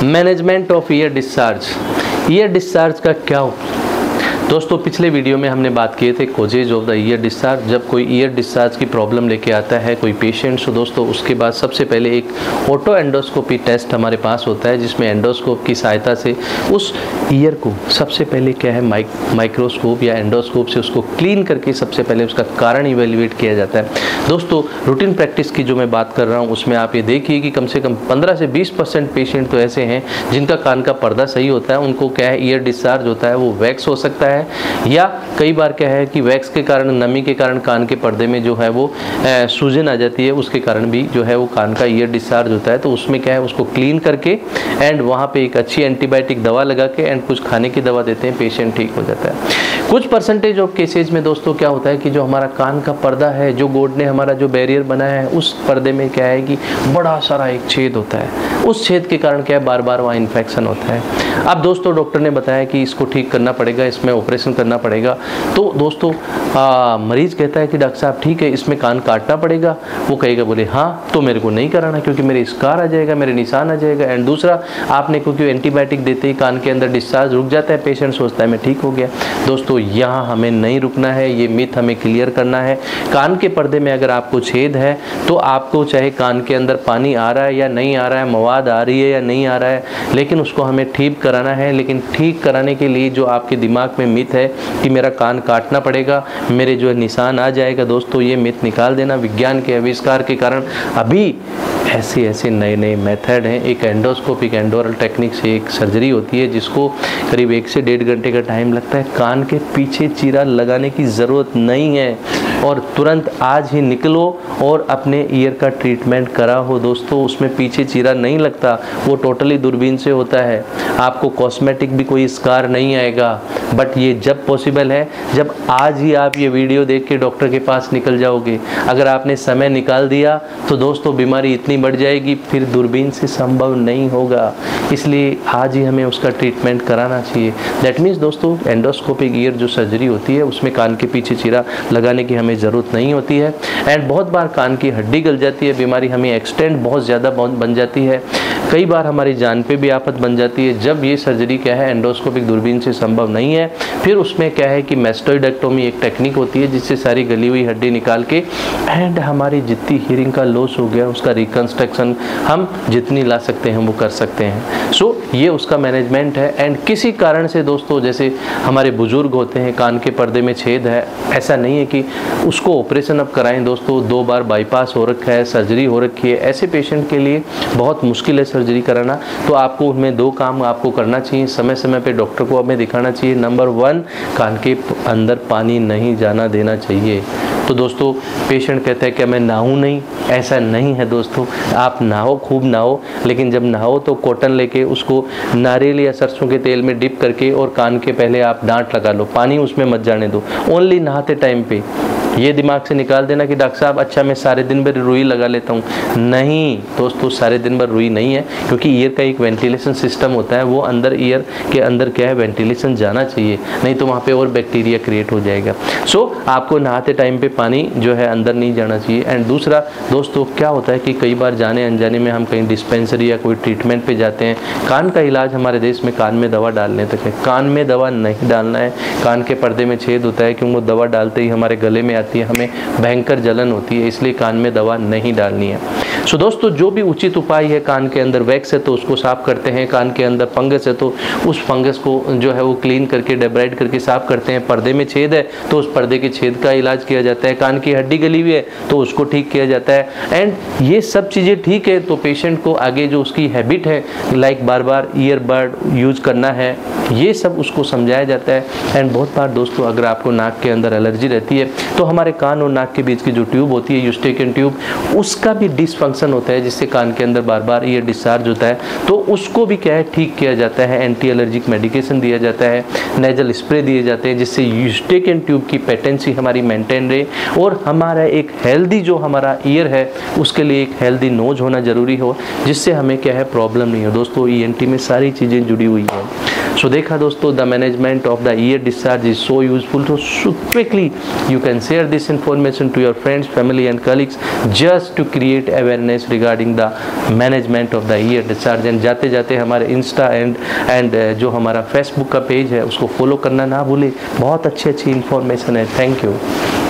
Management of ear discharge. Ear discharge का क्या दोस्तों, पिछले वीडियो में हमने बात किए थे causes of the ear discharge. जब कोई ईयर डिस्चार्ज की प्रॉब्लम लेके आता है कोई पेशेंट, तो दोस्तों उसके बाद सबसे पहले एक ऑटो एंडोस्कोपी टेस्ट हमारे पास होता है, जिसमें एंडोस्कोप की सहायता से उस ईयर को सबसे पहले क्या है माइक्रोस्कोप या एंडोस्कोप से उसको क्लीन करके सबसे पहले उसका कारण इवेल्युएट किया जाता है। दोस्तों रूटीन प्रैक्टिस की जो मैं बात कर रहा हूँ उसमें आप ये देखिए कि कम से कम 15 से 20% पेशेंट तो ऐसे हैं जिनका कान का पर्दा सही होता है, उनको क्या है ईयर डिस्चार्ज होता है, वो वैक्स हो सकता है या कई बार क्या है कि वैक्स के कारण, नमी के कारण कान के पर्दे में जो है वो सूजन आ जाती है, उसके कारण भी जो है वो कान का ईयर डिस्चार्ज होता है। तो उसमें क्या है उसको क्लीन करके एंड वहाँ पे एक अच्छी एंटीबायोटिक दवा लगा के एंड कुछ खाने की दवा देते हैं, पेशेंट ठीक हो जाता है। कुछ परसेंटेज ऑफ केसेज में दोस्तों क्या होता है कि जो हमारा कान का पर्दा है, जो गोड ने हमारा जो बैरियर बनाया है, उस पर्दे में क्या है कि बड़ा सारा एक छेद होता है, उस छेद के कारण क्या है बार बार वहाँ इन्फेक्शन होता है। अब दोस्तों डॉक्टर ने बताया कि इसको ठीक करना पड़ेगा, इसमें ऑपरेशन करना पड़ेगा। तो दोस्तों मरीज कहता है कि डॉक्टर साहब ठीक है इसमें कान काटना पड़ेगा, वो कहेगा बोले हाँ तो मेरे को नहीं कराना क्योंकि मेरे स्कार आ जाएगा, मेरे निशान आ जाएगा। एंड दूसरा आपने क्योंकि एंटीबायोटिक देते ही कान के अंदर डिस्चार्ज रुक जाता है, पेशेंट सोचता है मैं ठीक हो गया। दोस्तों यहाँ हमें नहीं रुकना है, ये मिथ हमें क्लियर करना है। कान के पर्दे में अगर आपको छेद है तो आपको चाहे कान के अंदर पानी आ रहा है या नहीं आ रहा है, मवाद आ रही है या नहीं आ रहा है, लेकिन उसको हमें ठीक कराना है। लेकिन ठीक कराने के लिए जो आपके दिमाग में मिथ है कि मेरा कान काटना पड़ेगा, मेरे जो निशान आ जाएगा, दोस्तों ये मिथ निकाल देना। विज्ञान के आविष्कार के कारण अभी ऐसे नए नए मेथड हैं। एक एंडोस्कोपिक एंडोरल टेक्निक से एक सर्जरी होती है जिसको करीब 1 से 1.5 घंटे का टाइम लगता है। कान के पीछे चीरा लगाने की ज़रूरत नहीं है और तुरंत आज ही निकलो और अपने ईयर का ट्रीटमेंट करा हो। दोस्तों उसमें पीछे चीरा नहीं लगता, वो टोटली दूरबीन से होता है। आपको कॉस्मेटिक भी कोई स्कार नहीं आएगा, बट ये जब पॉसिबल है जब आज ही आप ये वीडियो देख के डॉक्टर के पास निकल जाओगे। अगर आपने समय निकाल दिया तो दोस्तों बीमारी इतनी बढ़ जाएगी फिर दूरबीन से संभव नहीं होगा। इसलिए आज ही हमें उसका ट्रीटमेंट कराना चाहिए। दैट मीन्स दोस्तों एंडोस्कोपिक ईयर जो सर्जरी होती है उसमें कान के पीछे चीरा लगाने की हमें ज़रूरत नहीं होती है। एंड बहुत बार कान की हड्डी गल जाती है, बीमारी हमें एक्सटेंड बहुत ज़्यादा बन जाती है, कई बार हमारी जान पे भी आफत बन जाती है। जब ये सर्जरी क्या है एंडोस्कोपिक दूरबीन से संभव नहीं है, फिर उसमें क्या है कि मैस्टोइडेक्टोमी एक टेक्निक होती है जिससे सारी गली हुई हड्डी निकाल के एंड हमारी जितनी हीयरिंग का लॉस हो गया उसका रिकंस्ट्रक्शन हम जितनी ला सकते हैं वो कर सकते हैं। सो ये उसका मैनेजमेंट है। एंड किसी कारण से दोस्तों जैसे हमारे बुजुर्ग होते हैं, कान के पर्दे में छेद है, ऐसा नहीं है कि उसको ऑपरेशन अब कराएं। दोस्तों 2 बार बाईपास हो रखा है, सर्जरी हो रखी है, ऐसे पेशेंट के लिए बहुत मुश्किल है सर्जरी कराना। तो आपको उनमें 2 काम आपको करना चाहिए, समय समय पे डॉक्टर को हमें दिखाना चाहिए। नंबर 1 कान के अंदर पानी नहीं जाना देना चाहिए। तो दोस्तों पेशेंट कहता है कि मैं नहाऊं नहीं, ऐसा नहीं है दोस्तों। आप नहाओ, खूब नहाओ, लेकिन जब नहाओ तो कॉटन लेके उसको नारियल या सरसों के तेल में डिप करके और कान के पहले आप डांट लगा लो, पानी उसमें मत जाने दो। ओनली नहाते टाइम पे ये दिमाग से निकाल देना कि डॉक्टर साहब अच्छा मैं सारे दिन भर रुई लगा लेता हूँ। नहीं दोस्तों सारे दिन भर रुई नहीं है, क्योंकि ईयर का एक वेंटिलेशन सिस्टम होता है, वो अंदर ईयर के अंदर क्या है वेंटिलेशन जाना चाहिए, नहीं तो वहाँ पे और बैक्टीरिया क्रिएट हो जाएगा। सो आपको नहाते टाइम पे पानी जो है अंदर नहीं जाना चाहिए। एंड दूसरा दोस्तों क्या होता है कि कई बार जाने अनजाने में हम कहीं डिस्पेंसरी या कोई ट्रीटमेंट पे जाते हैं। कान का इलाज हमारे देश में कान में दवा डालने तक है, कान में दवा नहीं डालना है। कान के पर्दे में छेद होता है क्योंकि वो दवा डालते ही हमारे गले में आती है, हमें भयंकर जलन होती है, इसलिए कान में दवा नहीं डालनी है। सो दोस्तों जो भी उचित उपाय है, कान के अंदर वैक्स है तो उसको साफ करते हैं, कान के अंदर फंगस है तो उस फंगस को जो है वो क्लीन करके डेब्राइड करके साफ करते हैं। पर्दे में छेद है तो उस पर्दे के छेद का इलाज किया जाता है। कान की हड्डी गली हुई है तो उसको ठीक किया जाता है। एंड ये सब चीज़ें ठीक है तो पेशेंट को आगे जो उसकी हैबिट है लाइक बार बार ईयरबड यूज करना है, ये सब उसको समझाया जाता है। एंड बहुत बार दोस्तों अगर आपको नाक के अंदर एलर्जी रहती है तो हमारे कान और नाक के बीच की जो ट्यूब होती है यूस्टेकियन ट्यूब, उसका भी डिसफंक्शन होता है जिससे कान के अंदर बार बार ईयर डिस्चार्ज होता है, तो उसको भी क्या है ठीक किया जाता है। एंटी एलर्जिक मेडिकेशन दिया जाता है, नेजल स्प्रे दिए जाते हैं जिससे यूस्टेकियन ट्यूब की पेटेंसी हमारी मेंटेन रहे और हमारा एक हेल्दी जो हमारा ईयर है उसके लिए एक हेल्दी नोज होना जरूरी हो, जिससे हमें क्या है प्रॉब्लम नहीं हो। दोस्तों ईएनटी में सारी चीज़ें जुड़ी हुई हैं। सो देखा दोस्तों, the management of the ear discharge is so useful, so quickly you can share this information to your friends, family and colleagues just to create awareness regarding the management of the ear discharge। And जाते जाते हमारे Insta and जो हमारा Facebook का page है उसको follow करना ना भूले, बहुत अच्छी इंफॉर्मेशन है। Thank you.